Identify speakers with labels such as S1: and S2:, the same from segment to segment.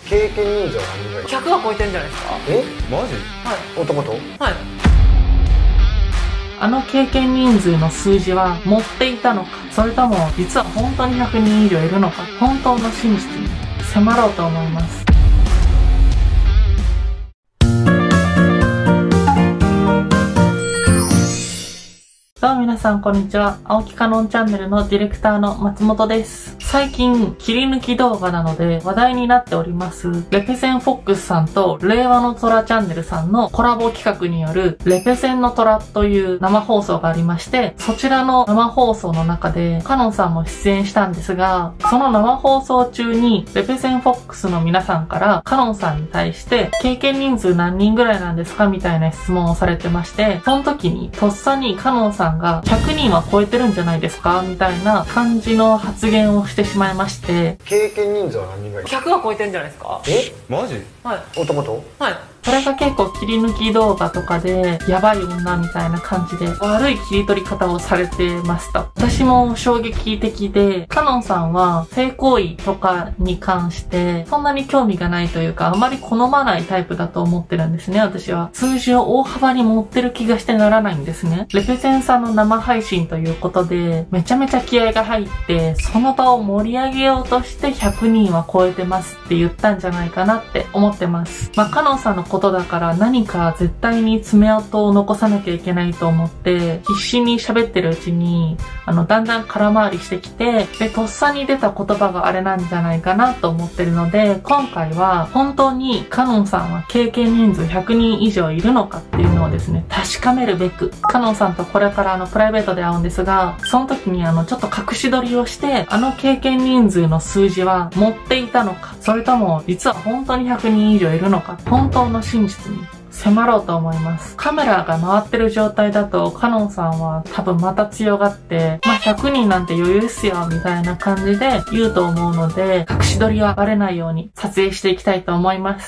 S1: 経験人数は何人ぐらい
S2: 100は超えてるんじゃないですか。
S1: マジ？
S2: はい。
S1: 男と？
S2: はい。あの経験人数の数字は持っていたのか、それとも実は本当に100人以上いるのか、本当の真実に迫ろうと思います。どうも皆さんこんにちは。青木かのんチャンネルのディレクターの松本です。最近切り抜き動画なので話題になっておりますレペゼンフォックスさんと令和の虎チャンネルさんのコラボ企画によるレペゼンの虎という生放送がありまして、そちらの生放送の中でかのんさんも出演したんですが、その生放送中にレペゼンフォックスの皆さんからかのんさんに対して経験人数何人ぐらいなんですかみたいな質問をされてまして、その時にとっさにかのんさんが100人は超えてるんじゃないですかみたいな感じの発言をしてしまいまして、
S1: 経験人数は何人ぐらい
S2: 100は超えてるんじゃないですか。
S1: マジ？
S2: はい。
S1: 男と？
S2: はい。それが結構切り抜き動画とかでやばい女みたいな感じで悪い切り取り方をされてました。私も衝撃的で、かのんさんは性行為とかに関してそんなに興味がないというか、あまり好まないタイプだと思ってるんですね、私は。数字を大幅に持ってる気がしてならないんですね。レペゼンさんの生配信ということで、めちゃめちゃ気合が入って、その場を盛り上げようとして100人は超えてますって言ったんじゃないかなって思ってます。かのんさんのことだから何か絶対に爪痕を残さなきゃいけないと思って必死に喋ってるうちにだんだん空回りしてきて、でとっさに出た言葉があれなんじゃないかなと思ってるので、今回は本当にかのんさんは経験人数100人以上いるのかっていうのをですね、確かめるべくかのんさんとこれからプライベートで会うんですが、その時にちょっと隠し撮りをして、経験人数の数字は持っていたのか、それとも実は本当に100人以上いるのか、本当の真実に迫ろうと思います。カメラが回ってる状態だとかのんさんは多分また強がって、100人なんて余裕っすよみたいな感じで言うと思うので、隠し撮りはバレないように撮影していきたいと思います。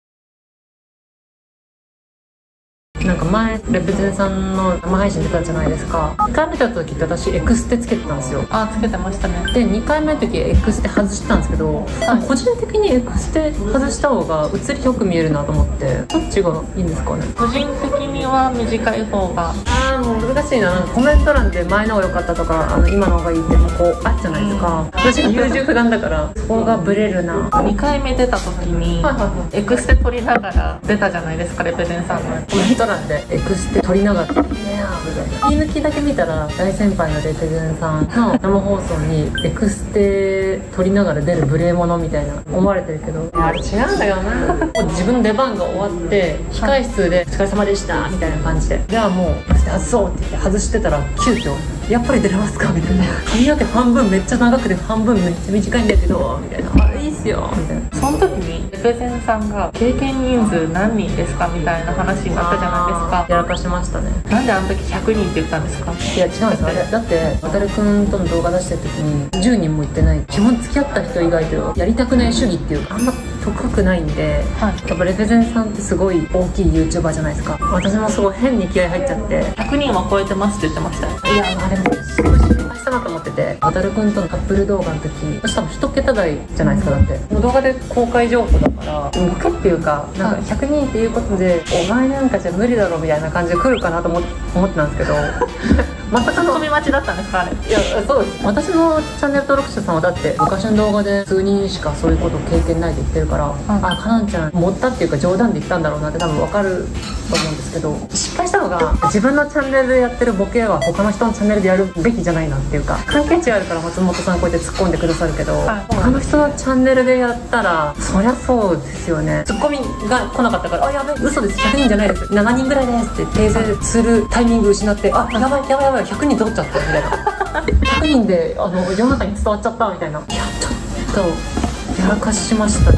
S3: なんか前レペゼンさんの生配信出たじゃないですか。1回目出た時って私エクステつけてたんですよ。
S2: あ、つけてましたね。
S3: で2回目の時エクステ外したんですけど、個人的にエクステ外した方が写りよく見えるなと思って、どっちがいいんですかね。
S2: 個人的には短い方が。
S3: もう難しいな。なんかコメント欄で前の方が良かったとか今の方がいいってこうあるじゃないですか。私優柔不断だからそこがブレるな。
S2: 2回目出た時にエクステ撮りながら出たじゃないですか、レペゼンさんの
S3: コメント欄でエクステ撮りながら「ねえ」みたいな。切り抜きだけ見たら大先輩のレペゼンさんの生放送にエクステ撮りながら出る無礼者みたいな思われてるけど、あれ違うんだよな。もう自分の出番が終わって控室で「お疲れ様でした」みたいな感じで、じゃあもうエクステ外そうって言って外してたら、急遽「やっぱり出れますか?」みたいな。髪の毛半分めっちゃ長くて半分めっちゃ短いんだけどみたいな。あ、いいっすよみたいな。
S2: その時にレペゼンさんが経験人数何人ですかみたいな話になったじゃないですか。
S3: やらかしてましたね。
S2: なんであの時100人って言ったんですか。
S3: いや違うんですよ。あれだって渡るくんとの動画出してる時に10人も言ってない。基本付き合った人以外とやりたくない主義っていうか、あんま深くないんで、やっぱレペゼンさんってすごい大きい YouTuber じゃないですか。私もすごい変に気合入っちゃって
S2: 100人は超えてますって言ってましたよ。
S3: いやあれもすごい失敗したなと思ってて、渡るくんとのカップル動画の時私多分1桁台じゃないですか。だってもう動画で公開情報だから向くっていうか、なんか100人っていうことでお前なんかじゃ無理だろみたいな感じで来るかなと思ってたんですけどまさかの
S2: 込み待ちだったんですかあれ。
S3: いやそうです。私のチャンネル登録者さんはだって昔の動画で数人しかそういうこと経験ないって言ってるから、あ、かなんちゃん持ったっていうか冗談で言ったんだろうなって多分分かると思うんですけど、失敗したのが自分のチャンネルでやってるボケは他の人のチャンネルでやるべきじゃないなっていうか、関係値あるから松本さんこうやって突っ込んでくださるけど、他の人のチャンネルでやったらそりゃそうですよね。ツッコミが来なかったから「あ、やべえ嘘です、100人じゃないです、7人ぐらいです」って訂正するタイミング失って「あ、やばいやばいやばい、100人取っちゃった」みたいな100人で世の中に伝わっちゃったみたいな。いやちょっとやらかしましたね。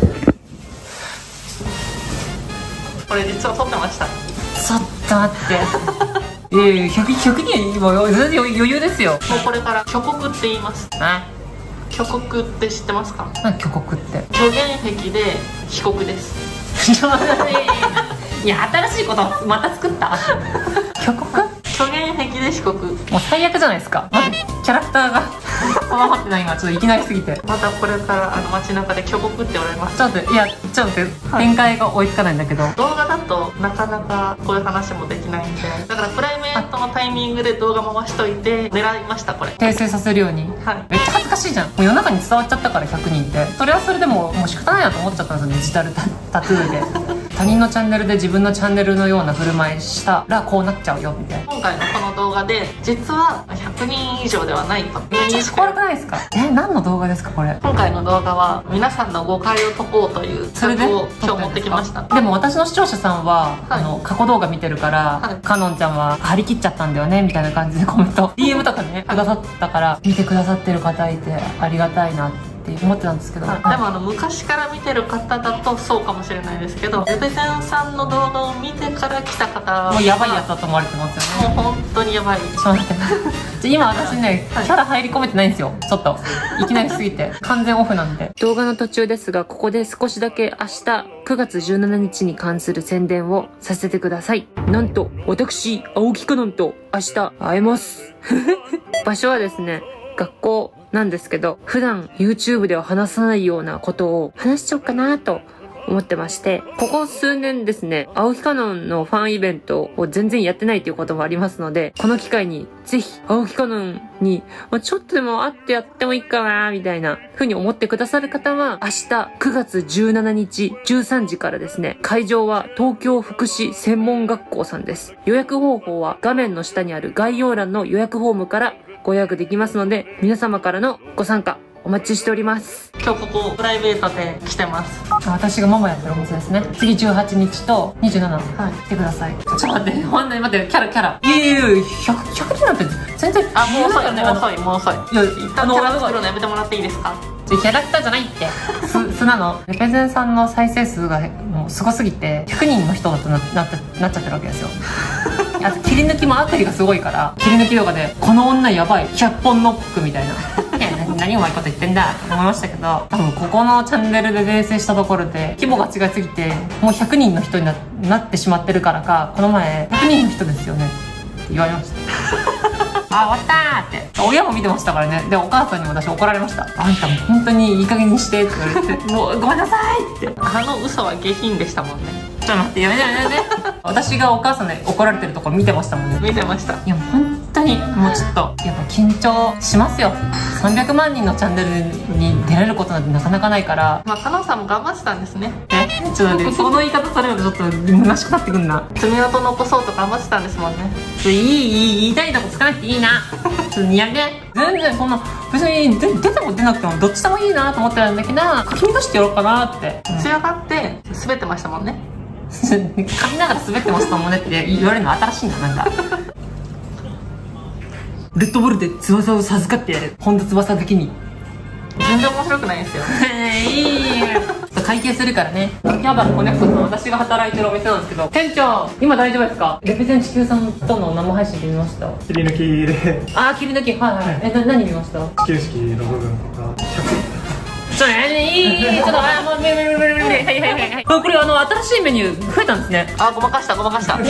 S2: これ実は撮ってました。
S3: ちょっと待って100人今全然余裕ですよ。
S2: もうこれから虚国って言います。虚国って知ってますか。
S3: 何虚国って。
S2: 虚言癖で被告です。
S3: いや新しいことまた作った虚国。
S2: 虚言癖で被告。
S3: もう最悪じゃないですか。まずキャラクターが定まってないがちょっといきなりすぎて。
S2: またこれから街中で巨木っておられます。
S3: ちょっといやちょっと待って、展開が追いつかないんだけど、
S2: 動画だとなかなかこういう話もできないんで、だからプライベートのタイミングで動画回しといて狙いました。これ
S3: 訂正させるように。
S2: はい。
S3: めっちゃ恥ずかしいじゃん。もう世の中に伝わっちゃったから100人って。それはそれでもう仕方ないなと思っちゃったんですよ、デジタルタトゥーで。他人のチャンネルで自分のチャンネルのような振る舞いしたらこうなっちゃうよみたいな。
S2: 今回のこの動画で実は100人以上ではないと。
S3: めっちゃ怖くないですか？何の動画ですかこれ？
S2: 今回の動画は皆さんの誤解を解こうという企画を今日持ってきました。
S3: でも私の視聴者さんは、過去動画見てるから、
S2: はい、
S3: かのんちゃんは張り切っちゃったんだよねみたいな感じでコメント DM とかねくださったから、見てくださってる方いてありがたいなって思ってたんですけど、
S2: はい、でも昔から見てる方だとそうかもしれないですけど、レベゼンさんの動画を見てから来た方
S3: もうやばいやつだと思われてますよね。
S2: もう本当にやばい。
S3: ちょっと待って今私ね、キャラ入り込めてないんですよ。ちょっといきなりすぎて完全オフなんで。動画の途中ですが、ここで少しだけ明日9月17日に関する宣伝をさせてください。なんと私青木かのんと明日会えます場所はですね、学校なんですけど、普段 YouTube では話さないようなことを話しちゃおうかなと思ってまして、ここ数年ですね、青木かのんのファンイベントを全然やってないということもありますので、この機会にぜひ青木かのんにちょっとでも会ってやってもいいかなみたいな風に思ってくださる方は、明日9月17日13時からですね、会場は東京福祉専門学校さんです。予約方法は画面の下にある概要欄の予約フォームからご予約できますので、皆様からのご参加お待ちしております。
S2: 今日ここプライベートで来てます。
S3: 私がママやってるお店ですね。次18日と27、はい、来てください。ちょっと待って、ほんとに待って、キャラいや100人なんて全然、
S2: もう遅い、もう遅い。
S3: いや、
S2: 一旦キャラ作るのやめてもらっていいですか？
S3: キャラクターじゃないって素なの。レペゼンさんの再生数がもうすごすぎて100人の人だとなっちゃってるわけですよあと切り抜きもアプリがすごいから、切り抜き動画でこの女やばい100本ノックみたいな何うまいこと言ってんだって思いましたけど、多分ここのチャンネルで訂正したところで規模が違いすぎて、もう100人の人に なってしまってるからか、この前100人の人ですよねって言われましたあ、終わったーって。親も見てましたからね。で、お母さんにも私怒られました。あんたもう本当にいい加減にしてって言われてもうごめんなさいって。
S2: 嘘は下品でしたもんね。
S3: ちょっと待って、やめて私がお母さんで怒られてるところ見てましたもんね。
S2: 見てました。
S3: いやもう本当にもうちょっとやっぱ緊張しますよ。300万人のチャンネルに出られることなんてなかなかないから。
S2: かのんさんも頑張ってたんですね。
S3: ちょっと待ってその言い方されるとちょっと虚しくなってくんな。
S2: 爪痕残そうと頑張ってたんですもんね。
S3: 言いたいとこつかなくていいなちょっとやめて。全然そんな別に出ても出なくてもどっちでもいいなと思ってたんだけど、書き乱してやろうかなって。
S2: 強がって滑ってましたもんね
S3: 噛みながら滑ってましたもんねって言われるの新しいな。なんかレッドボールで翼を授かってやる本田翼的に。
S2: 全然面白くないですよ
S3: いい会計するからね。秋葉原コネクトさん、私が働いてるお店なんですけど、店長今大丈夫ですか？レペゼン地球さんとの生配信で見ました。
S1: 切り抜きで
S3: 切り抜き、はい何見ました？
S1: 始球式の部分とか
S3: ちょっともう無理これ新しいメニュー増えたんですね。
S2: ごまかした
S3: はい。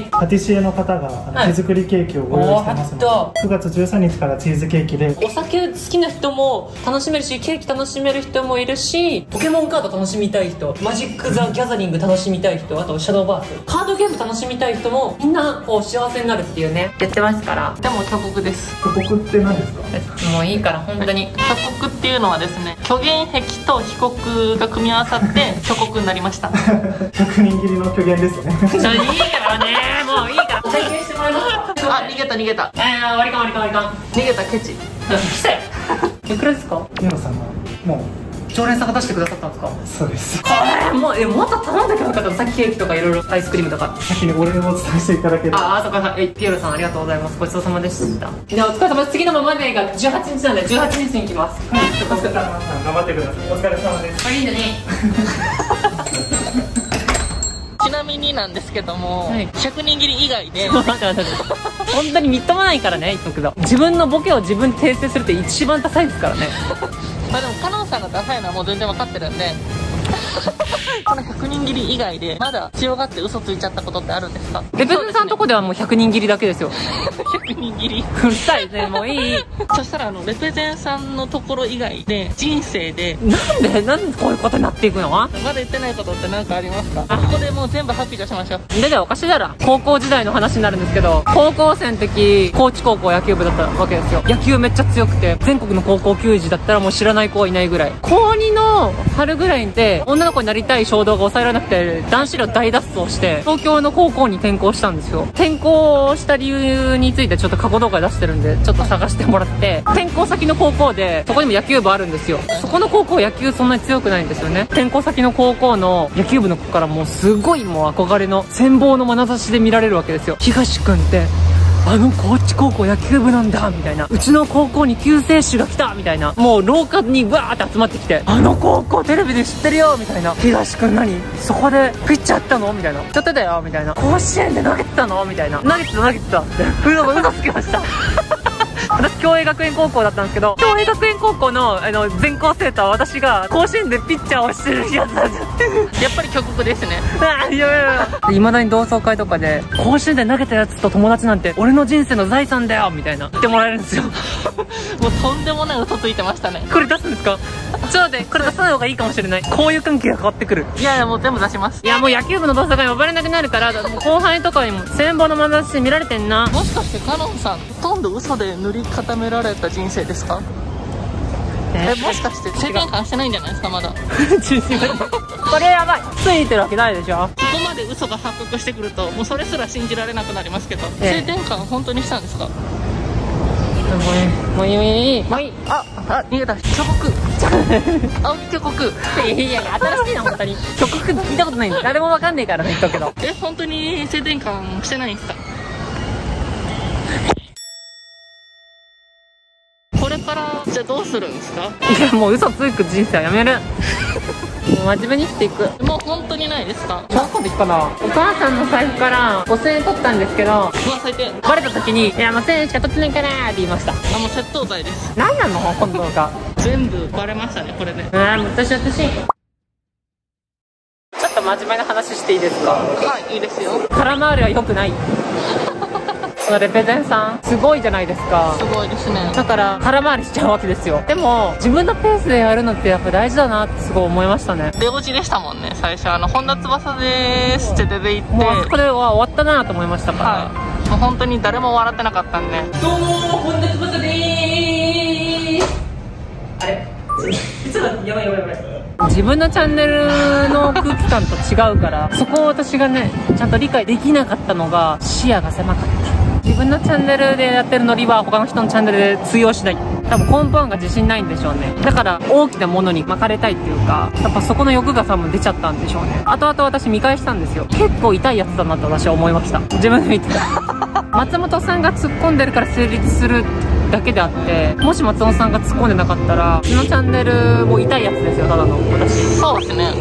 S1: パティシエの方が手作りケーキをご用意してますので、9月13日からチーズケーキで。
S3: お酒好きな人も楽しめるし、ケーキ楽しめる人もいるし、ポケモンカード楽しみたい人、マジック・ザ・ギャザリング楽しみたい人、あとシャドーバースカードゲーム楽しみたい人もみんなこう幸せになるっていうね、やってますから。
S2: でも巨国です。
S1: 巨国って何ですか？
S3: もういいから本当に。
S2: 巨国っていうのはですね、虚言癖と被告が組み合わさって巨国になりました
S1: 100人切りの虚言ですね
S3: いいからね、もういいから体験してもらいますか。
S2: 逃げた
S3: 終わりか
S2: 逃げたケチ
S3: 来たよいくらですか？
S1: ミノさんがもう
S3: 常連さんが出してくださったんですか？
S1: そうです。
S3: これもうもっと頼んでくれなかった。さっきケーキとかいろいろアイスクリームとか
S1: 先にお礼をお伝えしていただければ。
S3: そっか。ピエロさんありがとうございます。ごちそうさまでした。じゃあお疲れ様です。次のまでが18日なんで18日に行きます。
S1: お疲れ様です。頑張ってください。お疲れ様です。
S3: いいんだね
S2: ちなみになんですけども、100人切り以外で
S3: 待って本当にみっともないからね、言っとくけど。自分のボケを自分で訂正するって一番ダサいですからね
S2: でもかのんさんがダサいのはもう全然分かってるんで、 この100人切り以外でまだ強がって嘘ついちゃったことってあるんですか？
S3: レペゼンさんのとこではもう100人切りだけですよ。
S2: 100人切り
S3: うるさいね、もういい。
S2: そしたらレペゼンさんのところ以外で人生で
S3: なんでこういうことになっていくの？
S2: まだ言ってないことって何かありますか？ここでもう全部ハッピーとしましょう。
S3: でおかしいだろ。高校時代の話になるんですけど、高校生の時高知高校野球部だったわけですよ。野球めっちゃ強くて、全国の高校球児だったらもう知らない子はいないぐらい。高2の春ぐらいで女の子になりたい衝動が抑えられなくて、男子寮大脱走して東京の高校に転校したんですよ。転校した理由についてちょっと過去動画出してるんで、ちょっと探してもらって。転校先の高校でそこにも野球部あるんですよ。そこの高校野球そんなに強くないんですよね。転校先の高校の野球部の子からもうすごいもう憧れの羨望の眼差しで見られるわけですよ。東くんって高知高校野球部なんだみたいな、うちの高校に救世主が来たみたいな、もう廊下にわーって集まってきて、高校テレビで知ってるよみたいな、東くん何そこでピッチャーやったのみたいな、ちょっとだよみたいな、甲子園で投げてたのみたいな、投げてたって嘘つきました私共栄学園高校だったんですけど、共栄学園高校の全校生徒は私が甲子園でピッチャーをしてるやつなんです
S2: やっぱり極国ですね。
S3: いやいまだに同窓会とかで甲子園で投げたやつと友達なんて俺の人生の財産だよみたいな言ってもらえるんですよ
S2: もうとんでもない嘘ついてましたね。
S3: これ出すんですか？ちょっとこれ出さない方がいいかもしれない。交友関係が変わってくる。
S2: いやもう全部出します。
S3: いやもう野球部の同窓会呼ばれなくなるから、もう後輩とかにも羨望の眼差しで見られてんな。
S2: もしかしてカノンさんほとんど嘘で塗り固められた人生ですか？もしかして性転換してないんじゃないですかまだ
S3: これやばい、ついてるわけないでしょ。
S2: ここまで嘘が発覚してくるともうそれすら信じられなくなりますけど、性転換本当にしたんですか？
S3: もういい
S2: 逃げた。巨国青木巨国
S3: いや新しいな本当に。巨国聞いたことないんで誰もわかんねえからね、言っとくけど。
S2: 本当に性転換してないんですか？これからじゃあどうするんですか？
S3: いやもう嘘つく人生はやめるもう真面目に生きていく。
S2: もう本当にないですか？
S3: 小学校でいいかな。お母さんの財布から5000円取ったんですけど、
S2: うわ最低。
S3: バレた時に「いやもう1000円しか取ってないから」って言いました。
S2: もう窃盗罪です。
S3: 何なのこの動画
S2: 全部バレましたねこれで。
S3: 私ちょっと真面目な話していいですか？
S2: はいいいですよ。
S3: 空回りは良くないそのレペゼンさんすごいじゃないですか。
S2: すごいですね。
S3: だから空回りしちゃうわけですよ。でも自分のペースでやるのってやっぱ大事だなってすごい思いましたね。
S2: 出落ちでしたもんね最初。本田翼でーすって出て行って、
S3: もうあそこでは終わったなと思いましたから、
S2: はい、もう本当に誰も笑ってなかったんで。
S3: どうも本田翼でーす。あれちょっとやばい自分のチャンネルの空気感と違うからそこを私がねちゃんと理解できなかったのが視野が狭かった。自分のチャンネルでやってるノリは他の人のチャンネルで通用しない。多分根本が自信ないんでしょうね。だから大きなものに巻かれたいっていうか、やっぱそこの欲が多分出ちゃったんでしょうね。後々私見返したんですよ。結構痛いやつだなって私は思いました。自分で見て松本さんが突っ込んでるから成立するだけであって、もし松本さんが突っ込んでなかったらうちのチャンネルも痛いやつですよ、ただの私。
S2: そうですね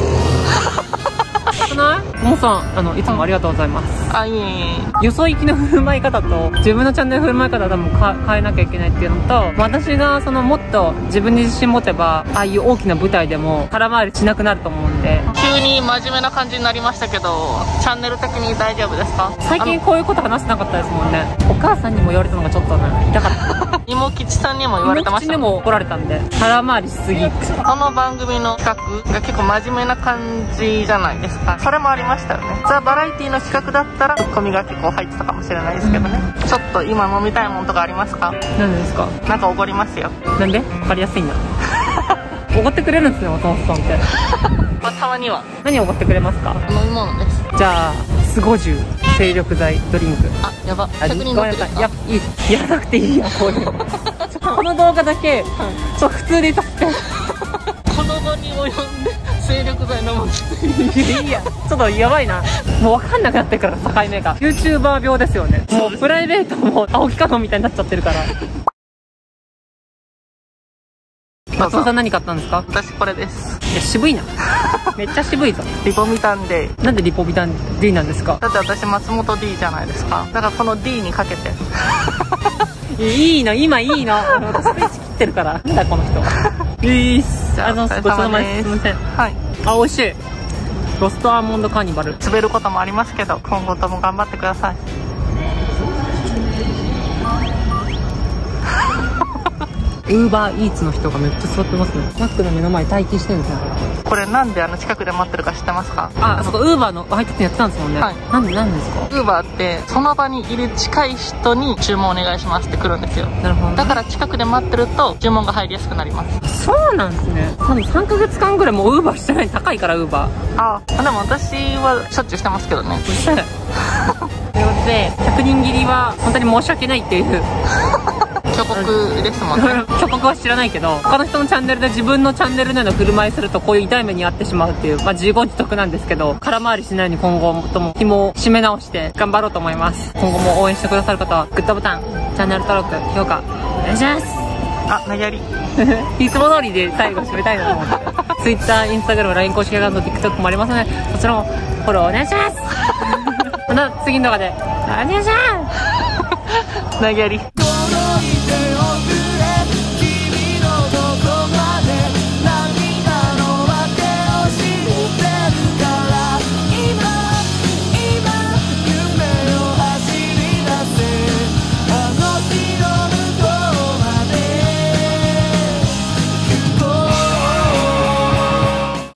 S3: ももさんいつもありがとうございます。
S2: あ、いい
S3: よそ行きの振る舞い方と自分のチャンネル振る舞い方は多分変えなきゃいけないっていうのと、私がもっと自分に自信持てばああいう大きな舞台でも空回りしなくなると思うんで。
S2: 急に真面目な感じになりましたけど、チャンネル的に大丈夫ですか？
S3: 最近こういうこと話してなかったですもんね。お母さんにも言われたのがちょっとね痛かった
S2: 妹吉さんにも言われてました。
S3: 妹吉にも怒られたんで空回りしすぎ。
S2: この番組の企画が結構真面目な感じじゃないですか。それもありましたよね。ザ・バラエティの企画だったらツッコミが結構入ってたかもしれないですけどね、ちょっと今飲みたいものとかありますか？
S3: 何ですか？
S2: なんかおごりますよ。
S3: なんで？分かりやすいんだおごってくれるんですね、松本さんって
S2: まあ、たまには。
S3: 何おごってくれますか？
S2: 飲み物です。
S3: じゃあスゴジュ精力剤ドリンク。
S2: あ、やば。100人乗ってる。
S3: いや、いい、やらなくていいよこういうのこの動画だけ、普通でいさせて
S2: この場に及んで精力剤飲む
S3: いや、ちょっとやばいな。もう分かんなくなってるから境目が YouTuber 病ですよね。もうプライベートも青木かのみたいになっちゃってるから松本さん何買ったんですか？
S2: 私これです。
S3: いや、渋いなめっちゃ渋いぞ。
S2: リポビタン D。
S3: なんでリポビタン D なんですか？
S2: だって私松本 D じゃないですか。だからこの D にかけて
S3: いいの、今いいの私ページ切ってるから。なんだこの人いいっす。ごちそうさまです。すいません。
S2: はい。
S3: あ、美味しい。ロストアーモンドカーニバル。
S2: 滑ることもありますけど、今後とも頑張ってください。
S3: ウーバーイーツの人がめっちゃ座ってますね。マックの目の前待機してるんですよ。
S2: これなんで近くで待ってるか知ってますか？
S3: あ、そこウーバーの配達やってたんですもんね。
S2: はい。
S3: なんですか？
S2: ウーバーってその場にいる近い人に注文お願いしますって来るんですよ。
S3: なるほど、ね。
S2: だから近くで待ってると注文が入りやすくなります。
S3: そうなんですね。多分3ヶ月間ぐらいもうウーバーしてない。高いからウーバー。
S2: あ、でも私はしょっちゅうしてますけどね。
S3: うるさい。ということで100人切りは本当に申し訳ないっていう
S2: 虚告ですもんね。
S3: 虚告は知らないけど、他の人のチャンネルで自分のチャンネルのような振る舞いするとこういう痛い目に遭ってしまうっていう、まあ自業自得なんですけど、空回りしないように今後とも紐を締め直して頑張ろうと思います。今後も応援してくださる方はグッドボタン、チャンネル登録、評価お願いします。
S2: あ、投げやり。
S3: いつも通りで最後締めたいなと思って Twitter、Instagram、LINE 公式アカウント、TikTok もありますので、そちらもフォローお願いしますまた次の動画でお願いします
S2: 投げやり。